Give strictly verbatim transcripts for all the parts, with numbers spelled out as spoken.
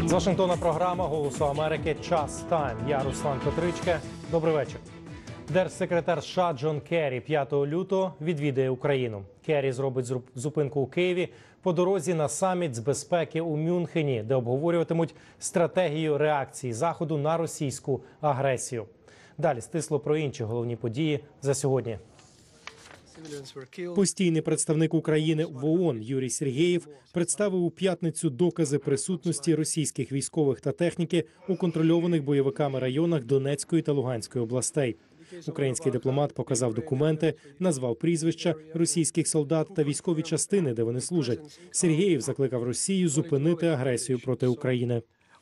З Вашингтона програма «Голосу Америки. Час Тайм». Я Руслан Петричка. Добрий вечір. Держсекретар США Джон Керрі п'ятого лютого відвідає Україну. Керрі зробить зупинку у Києві по дорозі на саміт з безпеки у Мюнхені, де обговорюватимуть стратегію реакції Заходу на російську агресію. Далі стисло про інші головні події за сьогодні. Постійний представник України в ООН Юрій Сергєєв представив у п'ятницю докази присутності російських військових та техніки у контрольованих бойовиками районах Донецької та Луганської областей. Український дипломат показав документи, назвав прізвища російських солдат та військові частини, де вони служать. Сергєєв закликав Росію зупинити агресію проти України.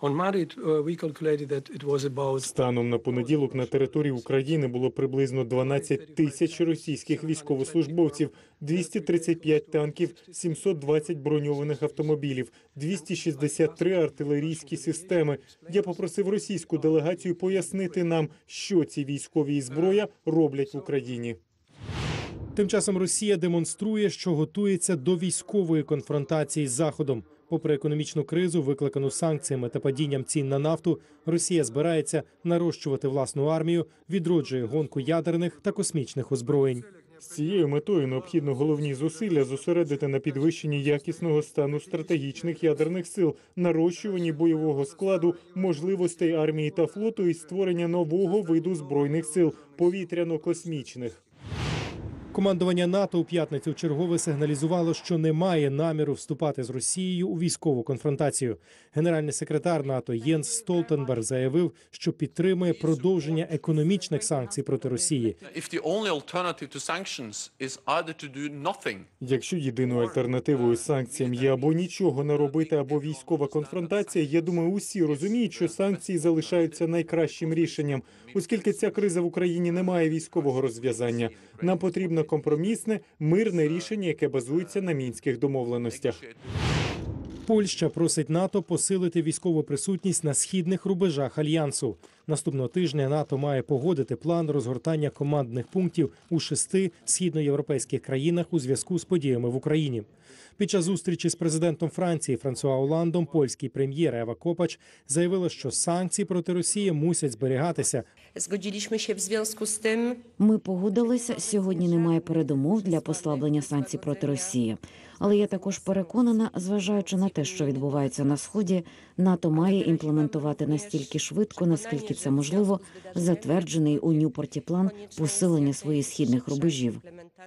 Станом на понеділок на території України було приблизно дванадцять тисяч російських військовослужбовців, двісті тридцять п'ять танків, сімсот двадцять броньованих автомобілів, двісті шістдесят три артилерійські системи. Я попросив російську делегацію пояснити нам, що ці військові і зброя роблять в Україні. Тим часом Росія демонструє, що готується до військової конфронтації з Заходом. Попри економічну кризу, викликану санкціями та падінням цін на нафту, Росія збирається нарощувати власну армію, відроджує гонку ядерних та космічних озброєнь. З цією метою необхідно головні зусилля зосередити на підвищенні якісного стану стратегічних ядерних сил, нарощуванні бойового складу, можливостей армії та флоту і створення нового виду збройних сил – повітряно-космічних. Командування НАТО у п'ятницю вчергове сигналізувало, що не має наміру вступати з Росією у військову конфронтацію. Генеральний секретар НАТО Єнс Столтенберг заявив, що підтримує продовження економічних санкцій проти Росії. Якщо єдиною альтернативою санкціям є або нічого не робити, або військова конфронтація, я думаю, усі розуміють, що санкції залишаються найкращим рішенням, оскільки ця криза в Україні не має військового розв'язання. Нам потрібно компромісне, мирне рішення, яке базується на мінських домовленостях. Польща просить НАТО посилити військову присутність на східних рубежах Альянсу. Наступного тижня НАТО має погодити план розгортання командних пунктів у шести східноєвропейських країнах у зв'язку з подіями в Україні. Під час зустрічі з президентом Франції Франсуа Оландом польський прем'єр Ева Копач заявила, що санкції проти Росії мусять зберігатися. Ми погодилися, сьогодні немає передумов для послаблення санкцій проти Росії. Але я також переконана, зважаючи на те, що відбувається на Сході, НАТО має імплементувати настільки швидко, наскільки це можливо, затверджений у Ньюпорті план посилення своїх східних рубежів.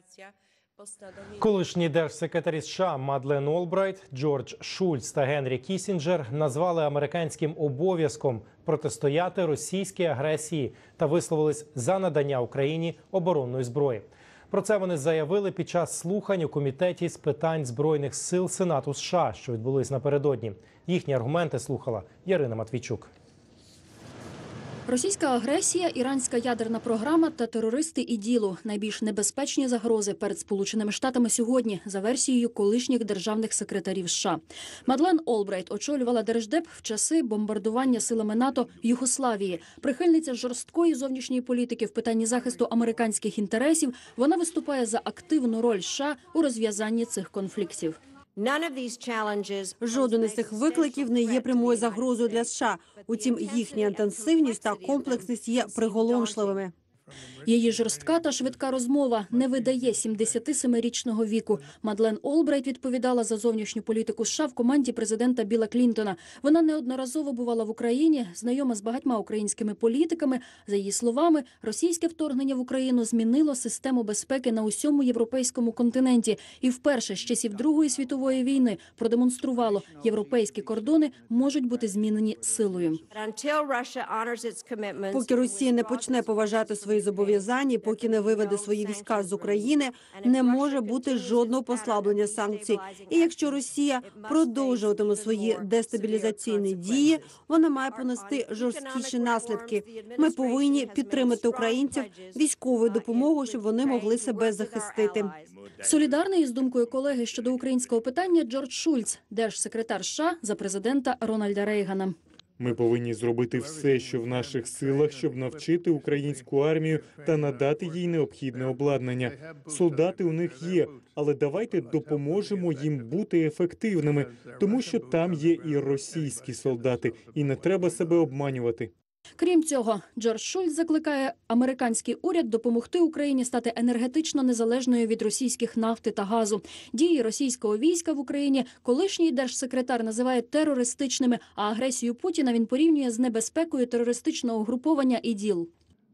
Колишні держсекретарі США Мадлен Олбрайт, Джордж Шульц та Генрі Кіссінджер назвали американським обов'язком протистояти російській агресії та висловились за надання Україні оборонної зброї. Про це вони заявили під час слухань у Комітеті з питань Збройних сил Сенату США, що відбулись напередодні. Їхні аргументи слухала Ярина Матвійчук. Російська агресія, іранська ядерна програма та терористи ІДІЛу – найбільш небезпечні загрози перед Сполученими Штатами сьогодні, за версією колишніх державних секретарів США. Мадлен Олбрайт очолювала Держдеп в часи бомбардування силами НАТО Югославії. Прихильниця жорсткої зовнішньої політики в питанні захисту американських інтересів, вона виступає за активну роль США у розв'язанні цих конфліктів. Жоден із цих викликів не є прямою загрозою для США. Утім, їхня інтенсивність та комплексність є приголомшливими. Її жорстка та швидка розмова не видає сімдесятисемирічного віку. Мадлен Олбрайт відповідала за зовнішню політику США в команді президента Білла Клінтона. Вона неодноразово бувала в Україні, знайома з багатьма українськими політиками. За її словами, російське вторгнення в Україну змінило систему безпеки на усьому європейському континенті. І вперше з часів Другої світової війни продемонструвало, європейські кордони можуть бути змінені силою. Поки Росія не почне поважати свої зобов'язання, поки не виведе свої війська з України, не може бути жодного послаблення санкцій. І якщо Росія продовжуватиме свої дестабілізаційні дії, вона має понести жорсткіші наслідки. Ми повинні підтримати українців військовою допомогою, щоб вони могли себе захистити. Солідарний із думкою колеги щодо українського питання Джордж Шульц, держсекретар США за президента Рональда Рейгана. Ми повинні зробити все, що в наших силах, щоб навчити українську армію та надати їй необхідне обладнання. Солдати у них є, але давайте допоможемо їм бути ефективними, тому що там є і російські солдати, і не треба себе обманювати. Крім цього, Джордж Шульц закликає американський уряд допомогти Україні стати енергетично незалежною від російських нафти та газу. Дії російського війська в Україні колишній держсекретар називає терористичними, а агресію Путіна він порівнює з небезпекою терористичного угруповання ІДІЛ.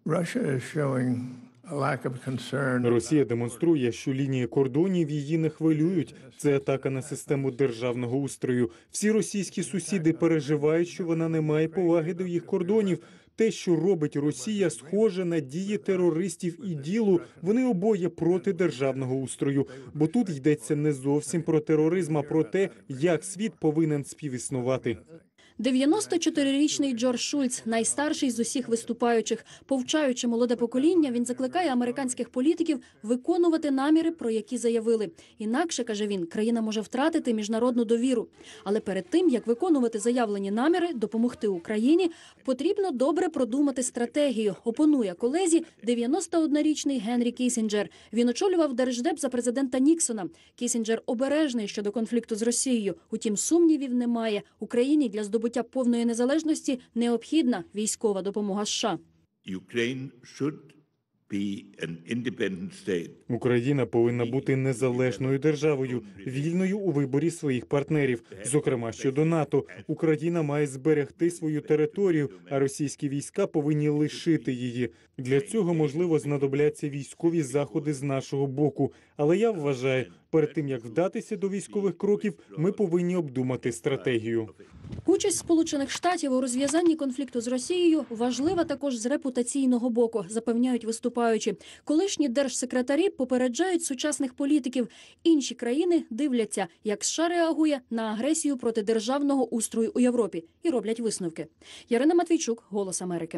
Росія демонструє, що лінії кордонів її не хвилюють. Це атака на систему державного устрою. Всі російські сусіди переживають, що вона не має поваги до їх кордонів. Те, що робить Росія, схоже на дії терористів ІДІЛу. Вони обоє проти державного устрою. Бо тут йдеться не зовсім про тероризм, а про те, як світ повинен співіснувати. дев'яносто чотирирічний Джордж Шульц, найстарший з усіх виступаючих. Повчаючи молоде покоління, він закликає американських політиків виконувати наміри, про які заявили. Інакше, каже він, країна може втратити міжнародну довіру. Але перед тим, як виконувати заявлені наміри, допомогти Україні, потрібно добре продумати стратегію. Опонує колезі дев'яностооднорічний Генрі Кіссінджер. Він очолював Держдеп за президента Ніксона. Кіссінджер обережний щодо конфлікту з Росією. Утім, сумнівів немає. Україні для здобуття повної незалежності необхідна військова допомога США. Ukraine should be an independent state. Україна повинна бути незалежною державою, вільною у виборі своїх партнерів, зокрема щодо НАТО. Україна має зберегти свою територію, а російські війська повинні лишити її. Для цього, можливо, знадобляться військові заходи з нашого боку. Але я вважаю, перед тим, як вдатися до військових кроків, ми повинні обдумати стратегію. Участь Сполучених Штатів у розв'язанні конфлікту з Росією важлива також з репутаційного боку, запевняють виступаючі. Колишні держсекретарі попереджають сучасних політиків. Інші країни дивляться, як США реагує на агресію проти державного устрою у Європі і роблять висновки. Ярина Матвійчук, «Голос Америки».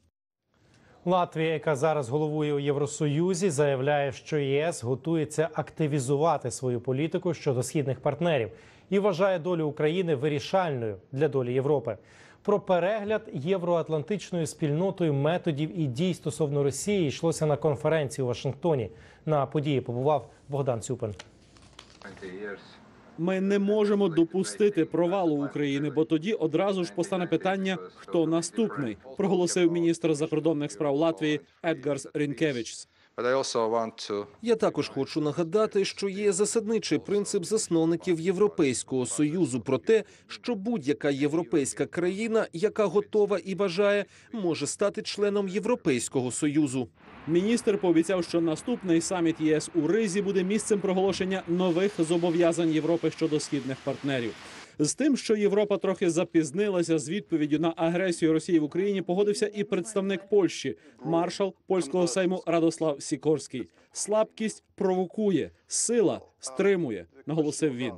Латвія, яка зараз головує у Євросоюзі, заявляє, що ЄС готується активізувати свою політику щодо східних партнерів і вважає долю України вирішальною для долі Європи. Про перегляд євроатлантичною спільнотою методів і дій стосовно Росії йшлося на конференції у Вашингтоні. На події побував Богдан Цюпин. Ми не можемо допустити провалу України, бо тоді одразу ж постане питання, хто наступний, проголосив міністр закордонних справ Латвії Едгарс Рінкевичс. Я також хочу нагадати, що є засадничий принцип засновників Європейського Союзу про те, що будь-яка європейська країна, яка готова і бажає, може стати членом Європейського Союзу. Міністр пообіцяв, що наступний саміт ЄС у Ризі буде місцем проголошення нових зобов'язань Європи щодо східних партнерів. З тим, що Європа трохи запізнилася з відповіддю на агресію Росії в Україні, погодився і представник Польщі, маршал польського сейму Радослав Сікорський. Слабкість провокує, сила стримує, наголосив він.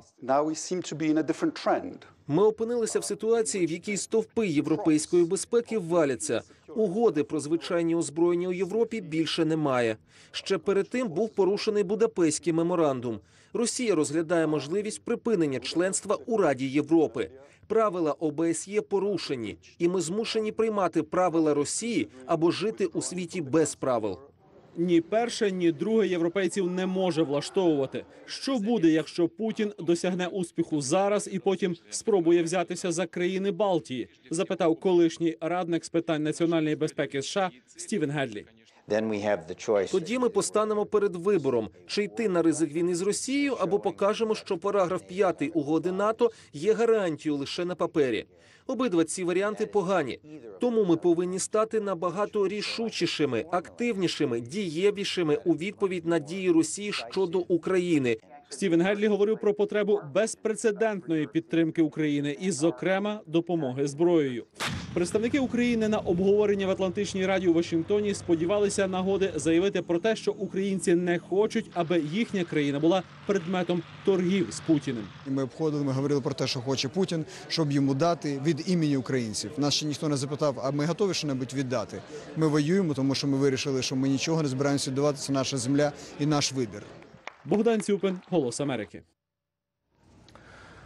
Ми опинилися в ситуації, в якій стовпи європейської безпеки валяться. Угоди про звичайні озброєння у Європі більше немає. Ще перед тим був порушений Будапештський меморандум. Росія розглядає можливість припинення членства у Раді Європи. Правила О Б С Є порушені, і ми змушені приймати правила Росії або жити у світі без правил. Ні перше, ні друге європейців не може влаштовувати. Що буде, якщо Путін досягне успіху зараз і потім спробує взятися за країни Балтії? Запитав колишній радник з питань національної безпеки США Стівен Гедлі. Тоді ми постанемо перед вибором, чи йти на ризик війни з Росією, або покажемо, що параграф п'ятий угоди НАТО є гарантією лише на папері. Обидва ці варіанти погані. Тому ми повинні стати набагато рішучішими, активнішими, дієвішими у відповідь на дії Росії щодо України. Стівен Гедлі говорив про потребу безпрецедентної підтримки України і, зокрема, допомоги зброєю. Представники України на обговорення в Атлантичній раді у Вашингтоні сподівалися нагоди заявити про те, що українці не хочуть, аби їхня країна була предметом торгів з Путіним. Ми обходили, ми говорили про те, що хоче Путін, щоб йому дати від імені українців. Нас ще ніхто не запитав, а ми готові що-небудь віддати. Ми воюємо, тому що ми вирішили, що ми нічого не збираємося віддавати, це наша земля і наш вибір. Богдан Цюпин, «Голос Америки».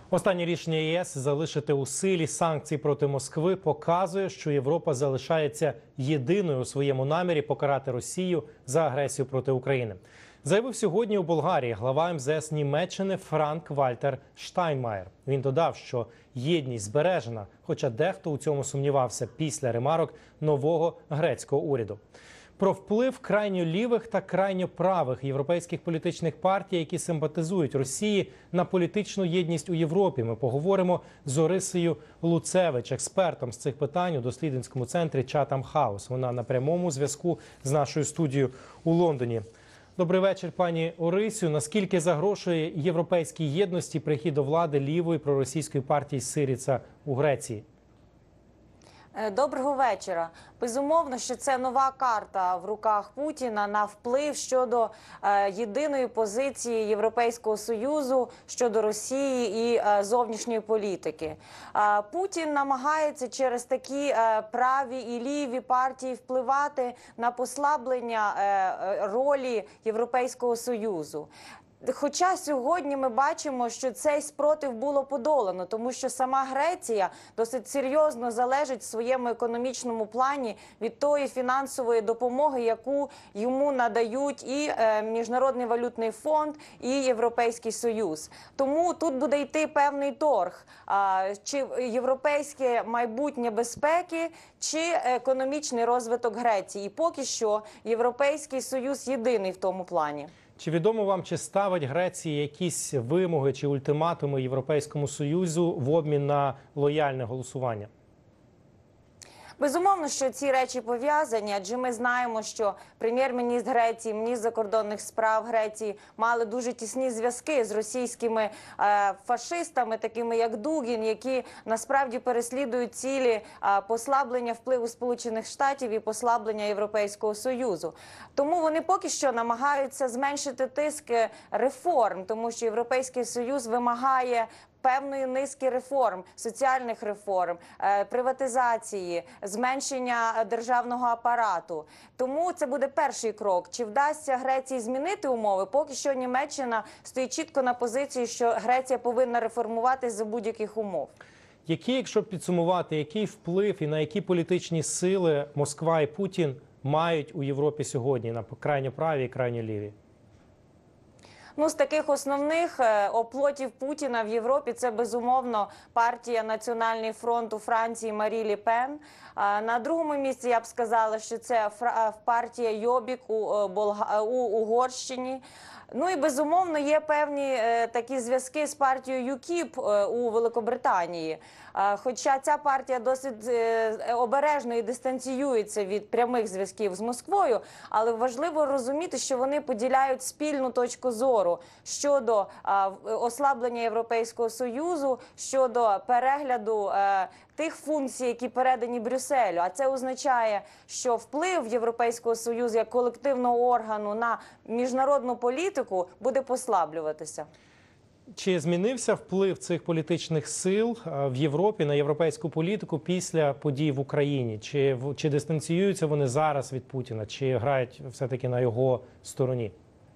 Останнє рішення ЄС залишити у силі санкції проти Москви показує, що Європа залишається єдиною у своєму намірі покарати Росію за агресію проти України. Заявив сьогодні у Болгарії глава ем зе ес Німеччини Франк-Вальтер Штайнмаєр. Він додав, що єдність збережена, хоча дехто у цьому сумнівався після ремарок нового грецького уряду. Про вплив крайньо лівих та крайньо правих європейських політичних партій, які симпатизують Росії, на політичну єдність у Європі, ми поговоримо з Орисею Луцевич, експертом з цих питань у дослідницькому центрі Chatham House. Вона на прямому зв'язку з нашою студією у Лондоні. Добрий вечір, пані Орисю. Наскільки загрожує європейській єдності прихід до влади лівої проросійської партії Сиріца у Греції? Доброго вечора. Безумовно, що це нова карта в руках Путіна на вплив щодо е, єдиної позиції Європейського Союзу щодо Росії і е, зовнішньої політики. Е, Путін намагається через такі е, праві і ліві партії впливати на послаблення е, ролі Європейського Союзу. Хоча сьогодні ми бачимо, що цей спротив було подолано, тому що сама Греція досить серйозно залежить в своєму економічному плані від тої фінансової допомоги, яку йому надають і Міжнародний валютний фонд, і Європейський Союз. Тому тут буде йти певний торг, чи європейське майбутнє безпеки, чи економічний розвиток Греції. І поки що Європейський Союз єдиний в тому плані. Чи відомо вам, чи ставить Греція якісь вимоги чи ультиматуми Європейському Союзу в обмін на лояльне голосування? Безумовно, що ці речі пов'язані, адже ми знаємо, що прем'єр-міністр Греції, міністр закордонних справ Греції мали дуже тісні зв'язки з російськими е, фашистами, такими як Дугін, які насправді переслідують цілі е, послаблення впливу Сполучених Штатів і послаблення Європейського Союзу. Тому вони поки що намагаються зменшити тиск реформ, тому що Європейський Союз вимагає певної низки реформ, соціальних реформ, приватизації, зменшення державного апарату. Тому це буде перший крок. Чи вдасться Греції змінити умови? Поки що Німеччина стоїть чітко на позиції, що Греція повинна реформуватись за будь-яких умов. Який, якщо підсумувати, який вплив і на які політичні сили Москва і Путін мають у Європі сьогодні, на крайньо праві і крайньо ліві? Ну, з таких основних оплотів Путіна в Європі це, безумовно, партія Національний фронт у Франції Марі Ле Пен. На другому місці я б сказала, що це партія Йобік у, Болга... у Угорщині. Ну і, безумовно, є певні е, такі зв'язки з партією ю кіп е, у Великобританії. Е, хоча ця партія досить е, обережно і дистанціюється від прямих зв'язків з Москвою, але важливо розуміти, що вони поділяють спільну точку зору щодо е, ослаблення Європейського Союзу, щодо перегляду е, тих функцій, які передані Брюсселю. А це означає, що вплив Європейського Союзу як колективного органу на міжнародну політику буде послаблюватися. Чи змінився вплив цих політичних сил в Європі на європейську політику після подій в Україні? Чи, чи дистанціюються вони зараз від Путіна? Чи грають все-таки на його стороні?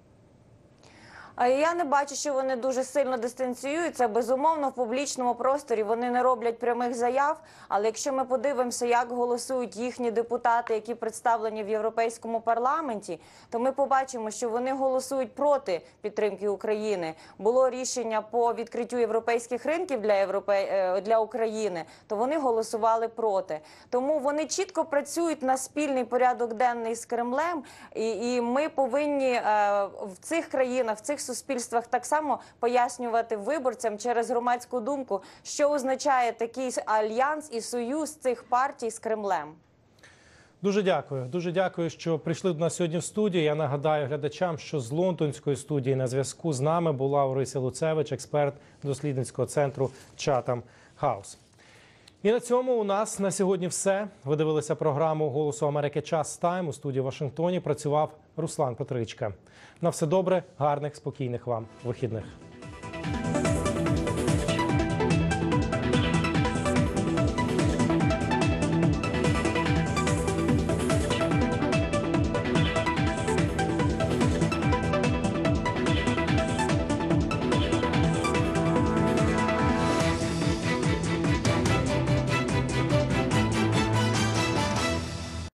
Я не бачу, що вони дуже сильно дистанціюються. Безумовно, в публічному просторі вони не роблять прямих заяв. Але якщо ми подивимося, як голосують їхні депутати, які представлені в Європейському парламенті, то ми побачимо, що вони голосують проти підтримки України. Було рішення по відкриттю європейських ринків для, Європе... для України, то вони голосували проти. Тому вони чітко працюють на спільний порядок денний з Кремлем. І, і ми повинні е, в цих країнах, в цих суспільствах так само пояснювати виборцям через громадську думку, що означає такий альянс і союз цих партій з Кремлем. Дуже дякую. Дуже дякую, що прийшли до нас сьогодні в студію. Я нагадаю глядачам, що з лондонської студії на зв'язку з нами була Орися Луцевич, експерт дослідницького центру Chatham House. І на цьому у нас на сьогодні все. Ви дивилися програму «Голосу Америки. Час Тайм». У студії в Вашингтоні працював Руслан Петричка. На все добре, гарних, спокійних вам вихідних.